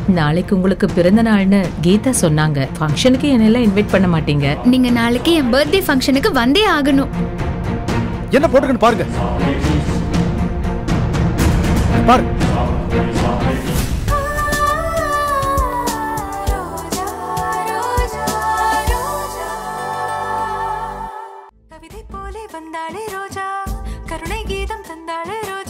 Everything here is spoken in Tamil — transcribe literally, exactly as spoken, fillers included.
நாளைக்கு உங்களுக்கு பிறந்த நாள்னு கீதா சொன்னாங்க. ஃபங்க்ஷனுக்கு என்னெல்லாம் இன்வைட் பண்ண மாட்டீங்க. நீங்க நாளைக்கு என் பர்த்டே ஃபங்க்ஷனுக்கு வந்தே ஆகணும். என்ன போட்டுக்கன்னு பாருங்க. பாரு. கவிதை போலே வந்தாளே ரோஜா, கருணை கீதம் தந்தாளே ரோஜா.